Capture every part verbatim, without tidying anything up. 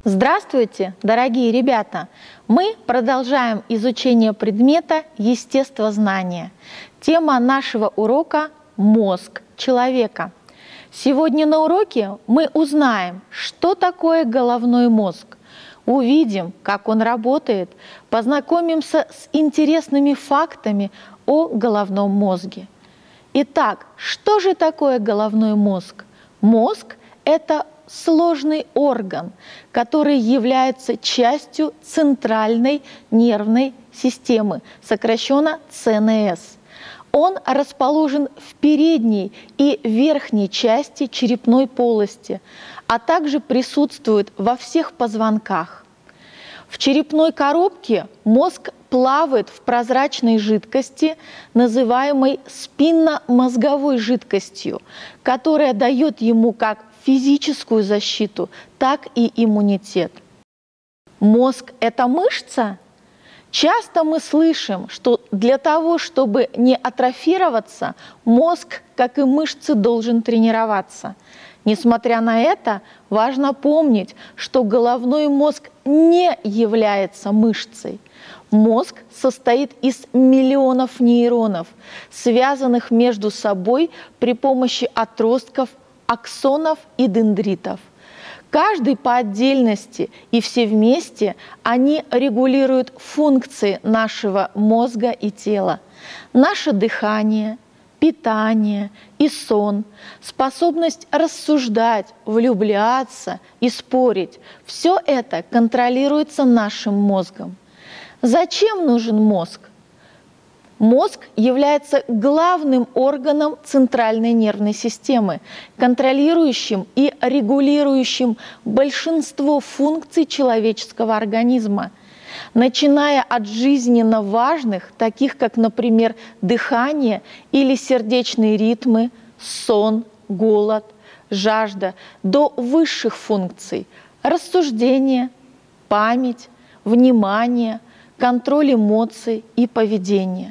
Здравствуйте, дорогие ребята! Мы продолжаем изучение предмета естествознания. Тема нашего урока – мозг человека. Сегодня на уроке мы узнаем, что такое головной мозг, увидим, как он работает, познакомимся с интересными фактами о головном мозге. Итак, что же такое головной мозг? Мозг – это сложный орган, который является частью центральной нервной системы, сокращенно Цэ Эн Эс. Он расположен в передней и верхней части черепной полости, а также присутствует во всех позвонках. В черепной коробке мозг плавает в прозрачной жидкости, называемой спинномозговой жидкостью, которая дает ему как физическую защиту, так и иммунитет. Мозг – это мышца? Часто мы слышим, что для того, чтобы не атрофироваться, мозг, как и мышцы, должен тренироваться. Несмотря на это, важно помнить, что головной мозг не является мышцей. Мозг состоит из миллионов нейронов, связанных между собой при помощи отростков, аксонов и дендритов. Каждый по отдельности и все вместе они регулируют функции нашего мозга и тела. Наше дыхание, питание и сон, способность рассуждать, влюбляться и спорить – все это контролируется нашим мозгом. Зачем нужен мозг? Мозг является главным органом центральной нервной системы, контролирующим и регулирующим большинство функций человеческого организма, начиная от жизненно важных, таких как, например, дыхание или сердечные ритмы, сон, голод, жажда, до высших функций – рассуждение, память, внимание, контроль эмоций и поведения.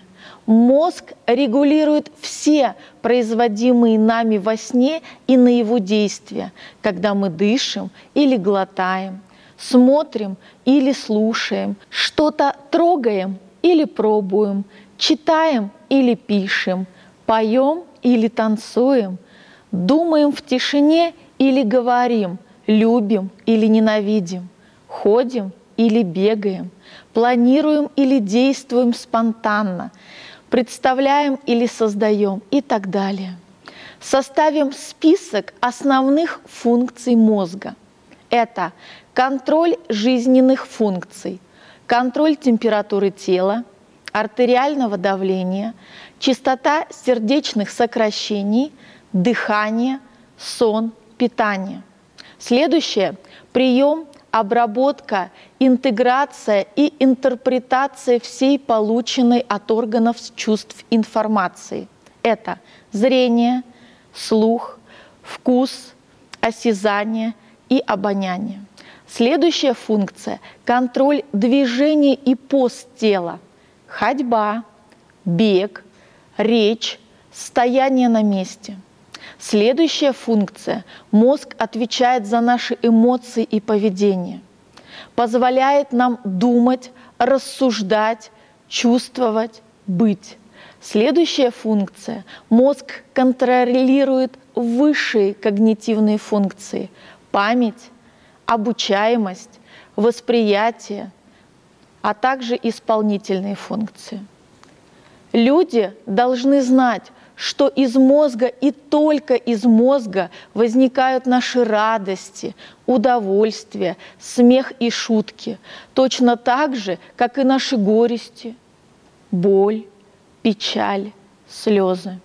Мозг регулирует все производимые нами во сне и наяву действия, когда мы дышим или глотаем, смотрим или слушаем, что-то трогаем или пробуем, читаем или пишем, поем или танцуем, думаем в тишине или говорим, любим или ненавидим, ходим или бегаем, планируем или действуем спонтанно, представляем или создаем и так далее. Составим список основных функций мозга. Это контроль жизненных функций, контроль температуры тела, артериального давления, частота сердечных сокращений, дыхание, сон, питание. Следующее – прием, обработка, интеграция и интерпретация всей полученной от органов чувств информации. Это зрение, слух, вкус, осязание и обоняние. Следующая функция – контроль движения и поз тела, ходьба, бег, речь, стояние на месте. Следующая функция – мозг отвечает за наши эмоции и поведение, позволяет нам думать, рассуждать, чувствовать, быть. Следующая функция – мозг контролирует высшие когнитивные функции – память, обучаемость, восприятие, а также исполнительные функции. Люди должны знать, что из мозга и только из мозга возникают наши радости, удовольствия, смех и шутки, точно так же, как и наши горести, боль, печаль, слезы.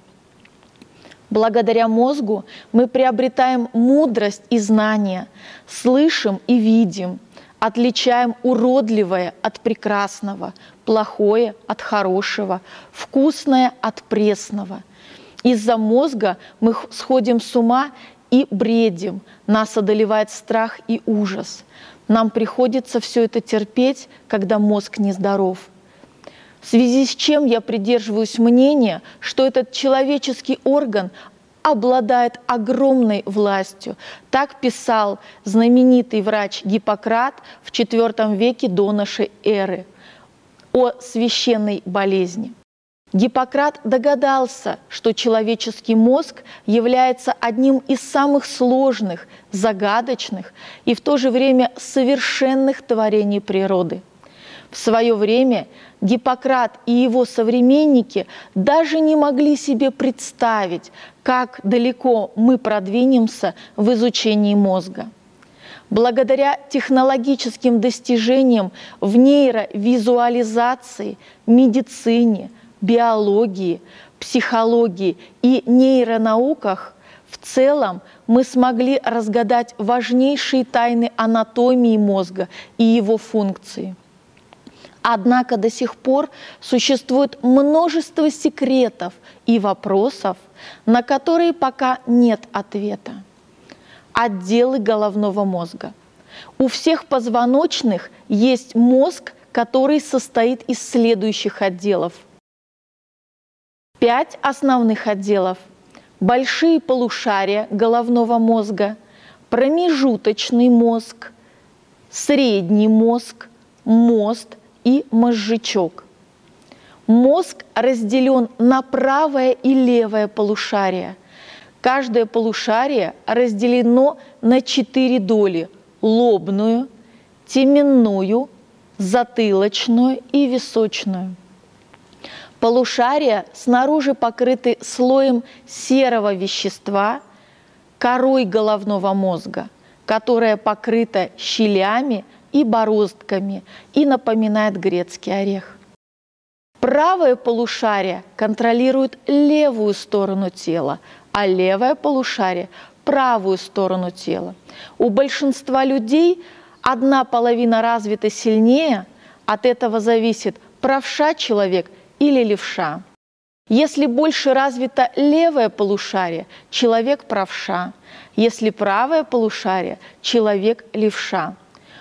Благодаря мозгу мы приобретаем мудрость и знания, слышим и видим, отличаем уродливое от прекрасного, плохое от хорошего, вкусное от пресного. Из-за мозга мы сходим с ума и бредим, нас одолевает страх и ужас. Нам приходится все это терпеть, когда мозг нездоров. В связи с чем я придерживаюсь мнения, что этот человеческий орган обладает огромной властью. Так писал знаменитый врач Гиппократ в четвёртом веке до нашей эры о священной болезни. Гиппократ догадался, что человеческий мозг является одним из самых сложных, загадочных и в то же время совершенных творений природы. В свое время Гиппократ и его современники даже не могли себе представить, как далеко мы продвинемся в изучении мозга. Благодаря технологическим достижениям в нейровизуализации, медицине, биологии, психологии и нейронауках в целом мы смогли разгадать важнейшие тайны анатомии мозга и его функции. Однако до сих пор существует множество секретов и вопросов, на которые пока нет ответа. Отделы головного мозга. У всех позвоночных есть мозг, который состоит из следующих отделов. Пять основных отделов. Большие полушария головного мозга, промежуточный мозг, средний мозг, мост и мозжечок. Мозг разделен на правое и левое полушария. Каждое полушарие разделено на четыре доли – лобную, теменную, затылочную и височную. Полушария снаружи покрыты слоем серого вещества, корой головного мозга, которая покрыта щелями и бороздками и напоминает грецкий орех. Правое полушарие контролирует левую сторону тела, а левое полушарие – правую сторону тела. У большинства людей одна половина развита сильнее, от этого зависит, правша человек или левша. Если больше развито левое полушарие, человек правша. Если правое полушарие, человек левша.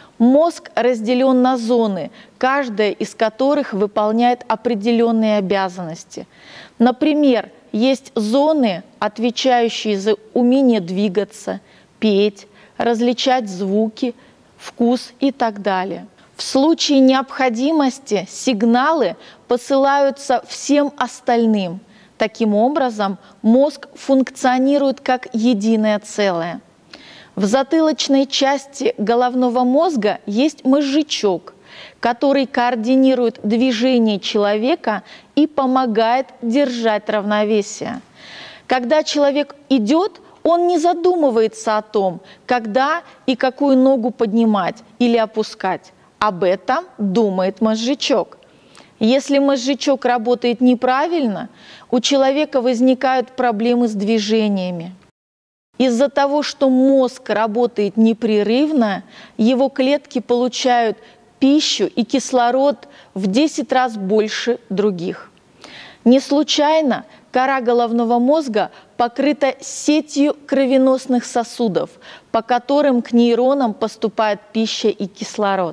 Мозг разделен на зоны, каждая из которых выполняет определенные обязанности. Например, есть зоны, отвечающие за умение двигаться, петь, различать звуки, вкус и так далее. В случае необходимости сигналы посылаются всем остальным. Таким образом, мозг функционирует как единое целое. В затылочной части головного мозга есть мозжечок, который координирует движение человека и помогает держать равновесие. Когда человек идет, он не задумывается о том, когда и какую ногу поднимать или опускать. Об этом думает мозжечок. Если мозжечок работает неправильно, у человека возникают проблемы с движениями. Из-за того, что мозг работает непрерывно, его клетки получают пищу и кислород в десять раз больше других. Не случайно кора головного мозга покрыта сетью кровеносных сосудов, по которым к нейронам поступает пища и кислород.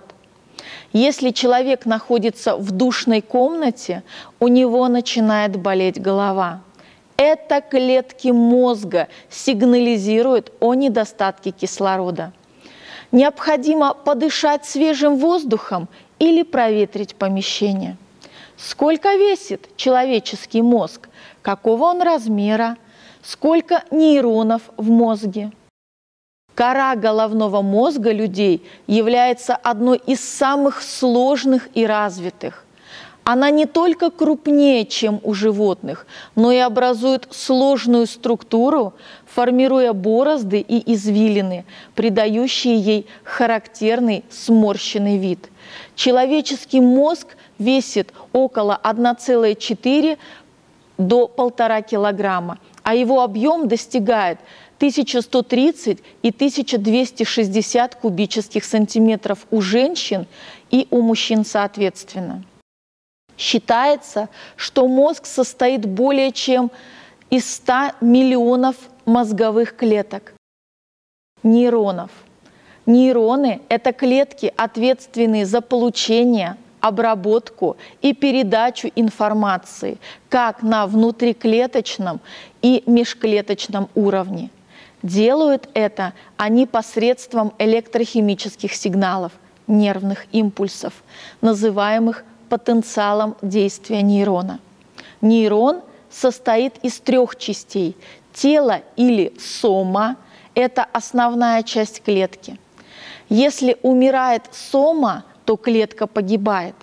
Если человек находится в душной комнате, у него начинает болеть голова. Это клетки мозга сигнализируют о недостатке кислорода. Необходимо подышать свежим воздухом или проветрить помещение. Сколько весит человеческий мозг? Какого он размера? Сколько нейронов в мозге? Кора головного мозга людей является одной из самых сложных и развитых. Она не только крупнее, чем у животных, но и образует сложную структуру, формируя борозды и извилины, придающие ей характерный сморщенный вид. Человеческий мозг весит около одна целая четыре до полтора килограмма, а его объем достигает тысяча сто тридцать и тысяча двести шестьдесят кубических сантиметров у женщин и у мужчин соответственно. Считается, что мозг состоит более чем из ста миллионов мозговых клеток, нейронов. Нейроны – это клетки, ответственные за получение, обработку и передачу информации как на внутриклеточном и межклеточном уровне. Делают это они посредством электрохимических сигналов, нервных импульсов, называемых потенциалом действия нейрона. Нейрон состоит из трех частей. Тело или сома – это основная часть клетки. Если умирает сома, то клетка погибает.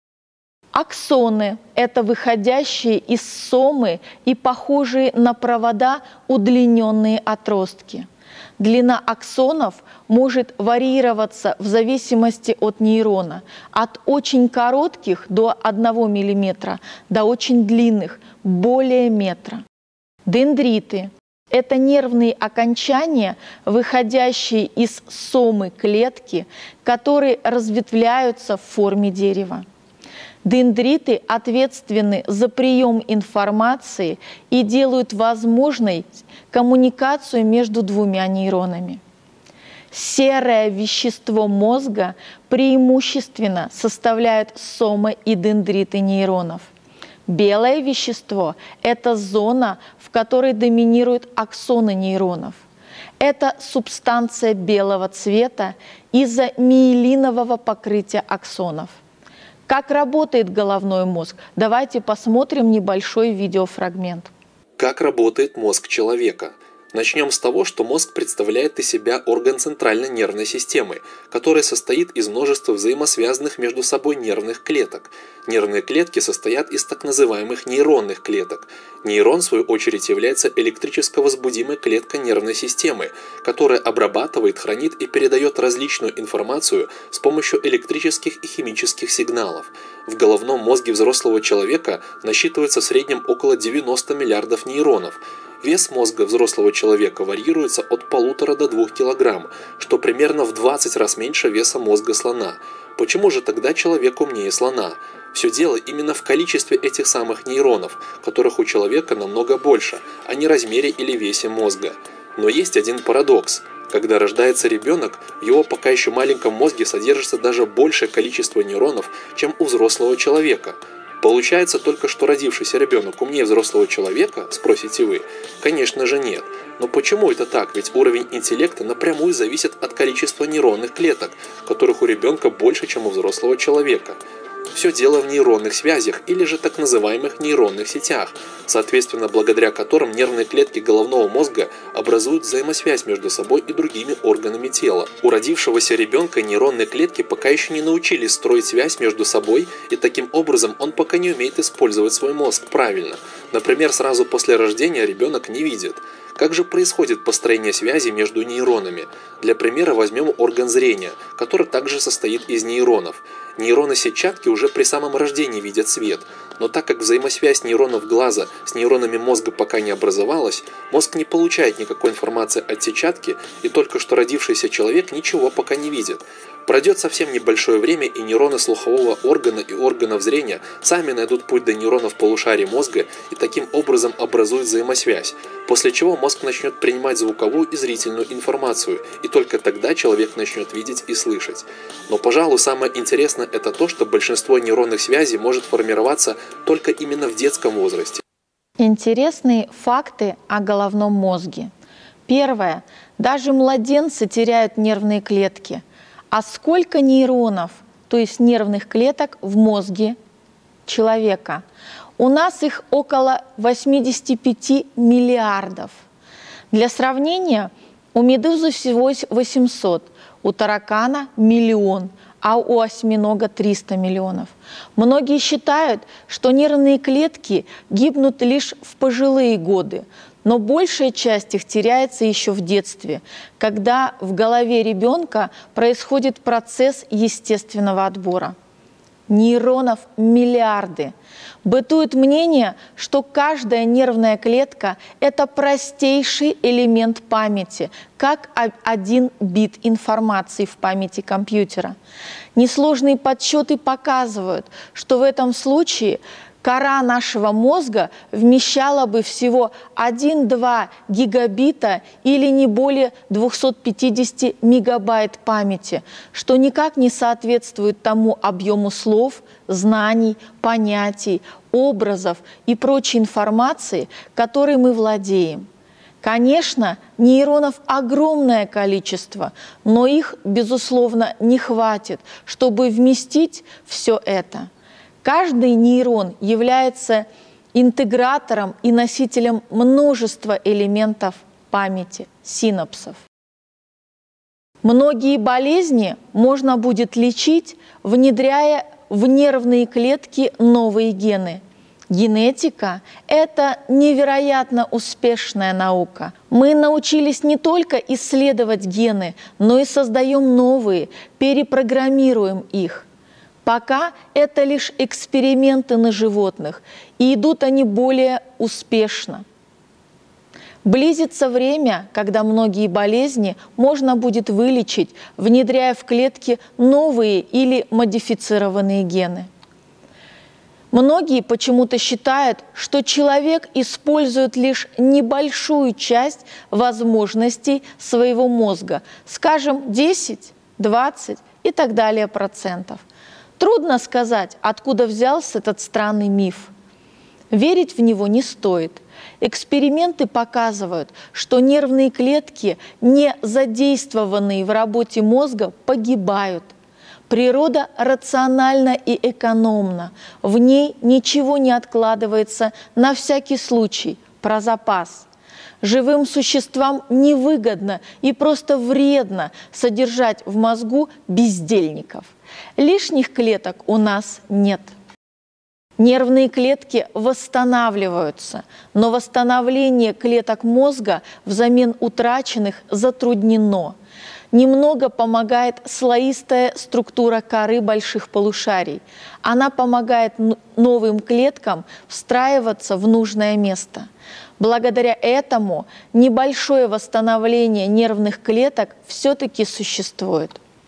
Аксоны – это выходящие из сомы и похожие на провода удлиненные отростки. Длина аксонов может варьироваться в зависимости от нейрона, от очень коротких до одного миллиметра до очень длинных, более метра. Дендриты – это нервные окончания, выходящие из сомы клетки, которые разветвляются в форме дерева. Дендриты ответственны за прием информации и делают возможной коммуникацию между двумя нейронами. Серое вещество мозга преимущественно составляют сомы и дендриты нейронов. Белое вещество – это зона, в которой доминируют аксоны нейронов. Это субстанция белого цвета из-за миелинового покрытия аксонов. Как работает головной мозг? Давайте посмотрим небольшой видеофрагмент. Как работает мозг человека? Начнем с того, что мозг представляет из себя орган центральной нервной системы, который состоит из множества взаимосвязанных между собой нервных клеток. Нервные клетки состоят из так называемых нейронных клеток. Нейрон, в свою очередь, является электрически возбудимой клеткой нервной системы, которая обрабатывает, хранит и передает различную информацию с помощью электрических и химических сигналов. В головном мозге взрослого человека насчитывается в среднем около девяноста миллиардов нейронов. Вес мозга взрослого человека варьируется от полутора до двух килограмм, что примерно в двадцать раз меньше веса мозга слона. Почему же тогда человек умнее слона? Все дело именно в количестве этих самых нейронов, которых у человека намного больше, а не размере или весе мозга. Но есть один парадокс. Когда рождается ребенок, в его пока еще маленьком мозге содержится даже большее количество нейронов, чем у взрослого человека. Получается только, что родившийся ребенок умнее взрослого человека, спросите вы? Конечно же нет. Но почему это так? Ведь уровень интеллекта напрямую зависит от количества нейронных клеток, которых у ребенка больше, чем у взрослого человека. Все дело в нейронных связях или же так называемых нейронных сетях, соответственно, благодаря которым нервные клетки головного мозга образуют взаимосвязь между собой и другими органами тела. У родившегося ребенка нейронные клетки пока еще не научились строить связь между собой, и таким образом он пока не умеет использовать свой мозг правильно. Например, сразу после рождения ребенок не видит. Как же происходит построение связи между нейронами? Для примера возьмем орган зрения, который также состоит из нейронов. Нейроны сетчатки уже при самом рождении видят свет, но так как взаимосвязь нейронов глаза с нейронами мозга пока не образовалась, мозг не получает никакой информации от сетчатки, и только что родившийся человек ничего пока не видит. Пройдет совсем небольшое время, и нейроны слухового органа и органов зрения сами найдут путь до нейронов полушарий мозга и таким образом образуют взаимосвязь, после чего мозг начнет принимать звуковую и зрительную информацию, и только тогда человек начнет видеть и слышать. Но, пожалуй, самое интересное это то, что большинство нейронных связей может формироваться только именно в детском возрасте. Интересные факты о головном мозге. Первое. Даже младенцы теряют нервные клетки. А сколько нейронов, то есть нервных клеток, в мозге человека? У нас их около восьмидесяти пяти миллиардов. Для сравнения, у медузы всего восемьсот, у таракана миллион, а у осьминога триста миллионов. Многие считают, что нервные клетки гибнут лишь в пожилые годы, но большая часть их теряется еще в детстве, когда в голове ребенка происходит процесс естественного отбора. Нейронов миллиарды. Бытует мнение, что каждая нервная клетка – это простейший элемент памяти, как один бит информации в памяти компьютера. Несложные подсчеты показывают, что в этом случае Кора нашего мозга вмещала бы всего один-два гигабита или не более двухсот пятидесяти мегабайт памяти, что никак не соответствует тому объему слов, знаний, понятий, образов и прочей информации, которой мы владеем. Конечно, нейронов огромное количество, но их, безусловно, не хватит, чтобы вместить все это. Каждый нейрон является интегратором и носителем множества элементов памяти, синапсов. Многие болезни можно будет лечить, внедряя в нервные клетки новые гены. Генетика – это невероятно успешная наука. Мы научились не только исследовать гены, но и создаем новые, перепрограммируем их. Пока это лишь эксперименты на животных, и идут они более успешно. Близится время, когда многие болезни можно будет вылечить, внедряя в клетки новые или модифицированные гены. Многие почему-то считают, что человек использует лишь небольшую часть возможностей своего мозга, скажем, десять, двадцать и так далее процентов. Трудно сказать, откуда взялся этот странный миф. Верить в него не стоит. Эксперименты показывают, что нервные клетки, не задействованные в работе мозга, погибают. Природа рациональна и экономна. В ней ничего не откладывается на всякий случай, про запас. Живым существам невыгодно и просто вредно содержать в мозгу бездельников. Лишних клеток у нас нет. Нервные клетки восстанавливаются, но восстановление клеток мозга взамен утраченных затруднено. Немного помогает слоистая структура коры больших полушарий. Она помогает новым клеткам встраиваться в нужное место. Благодаря этому небольшое восстановление нервных клеток все-таки существует.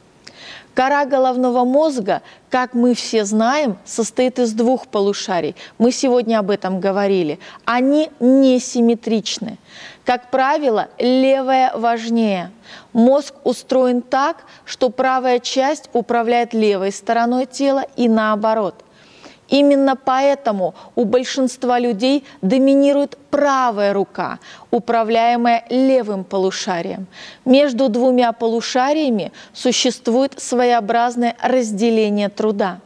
Кора головного мозга, как мы все знаем, состоит из двух полушарий. Мы сегодня об этом говорили. Они несимметричны. Как правило, левая важнее. Мозг устроен так, что правая часть управляет левой стороной тела и наоборот. Именно поэтому у большинства людей доминирует правая рука, управляемая левым полушарием. Между двумя полушариями существует своеобразное разделение труда.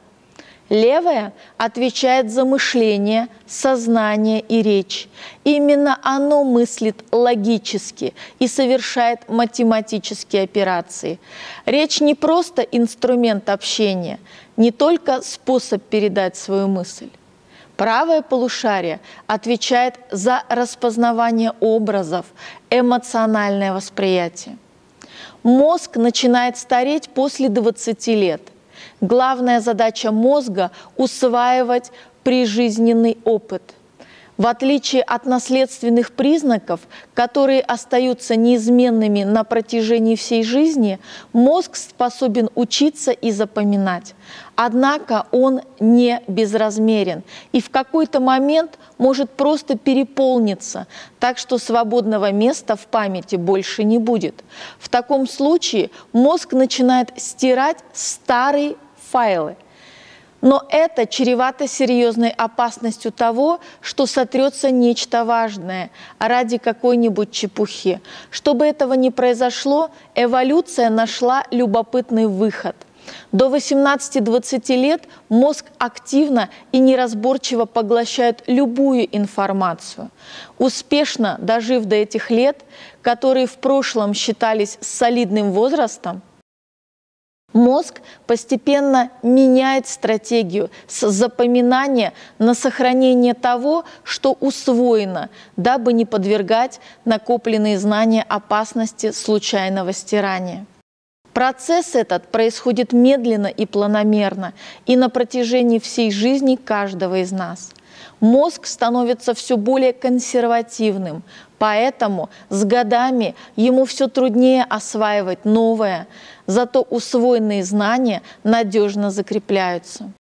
Левая отвечает за мышление, сознание и речь. Именно оно мыслит логически и совершает математические операции. Речь не просто инструмент общения, не только способ передать свою мысль. Правое полушарие отвечает за распознавание образов, эмоциональное восприятие. Мозг начинает стареть после двадцати лет. Главная задача мозга – усваивать прижизненный опыт. В отличие от наследственных признаков, которые остаются неизменными на протяжении всей жизни, мозг способен учиться и запоминать. Однако он не безразмерен и в какой-то момент может просто переполниться, так что свободного места в памяти больше не будет. В таком случае мозг начинает стирать старые файлы. Но это чревато серьезной опасностью того, что сотрется нечто важное ради какой-нибудь чепухи. Чтобы этого не произошло, эволюция нашла любопытный выход. До восемнадцати-двадцати лет мозг активно и неразборчиво поглощает любую информацию. Успешно дожив до этих лет, которые в прошлом считались солидным возрастом, мозг постепенно меняет стратегию с запоминания на сохранение того, что усвоено, дабы не подвергать накопленные знания опасности случайного стирания. Процесс этот происходит медленно и планомерно и на протяжении всей жизни каждого из нас. Мозг становится все более консервативным, поэтому с годами ему все труднее осваивать новое, зато усвоенные знания надежно закрепляются.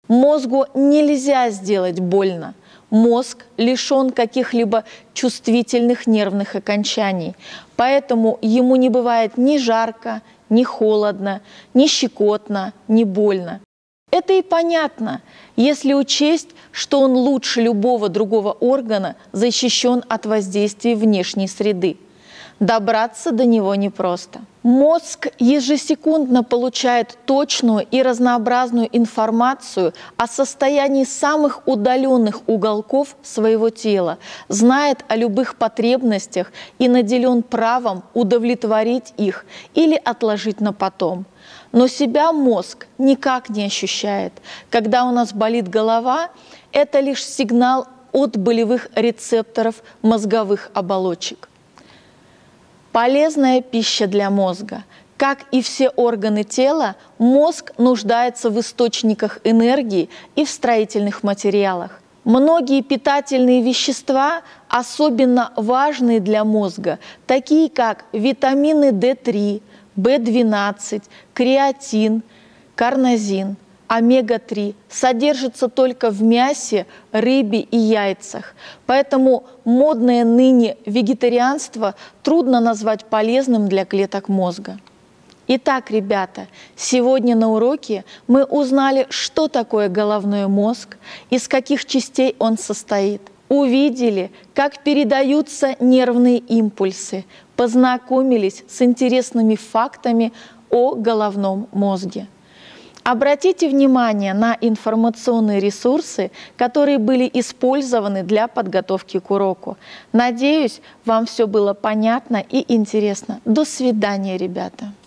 Мозгу нельзя сделать больно. Мозг лишен каких-либо чувствительных нервных окончаний, поэтому ему не бывает ни жарко, ни холодно, ни щекотно, ни больно. Это и понятно, если учесть, что он лучше любого другого органа защищен от воздействия внешней среды. Добраться до него непросто. Мозг ежесекундно получает точную и разнообразную информацию о состоянии самых удаленных уголков своего тела, знает о любых потребностях и наделен правом удовлетворить их или отложить на потом. Но себя мозг никак не ощущает. Когда у нас болит голова, это лишь сигнал от болевых рецепторов мозговых оболочек. Полезная пища для мозга. Как и все органы тела, мозг нуждается в источниках энергии и в строительных материалах. Многие питательные вещества особенно важные для мозга, такие как витамины дэ три, бэ двенадцать, креатин, карнозин, омега три, содержатся только в мясе, рыбе и яйцах. Поэтому модное ныне вегетарианство трудно назвать полезным для клеток мозга. Итак, ребята, сегодня на уроке мы узнали, что такое головной мозг, из каких частей он состоит. Увидели, как передаются нервные импульсы, познакомились с интересными фактами о головном мозге. Обратите внимание на информационные ресурсы, которые были использованы для подготовки к уроку. Надеюсь, вам все было понятно и интересно. До свидания, ребята!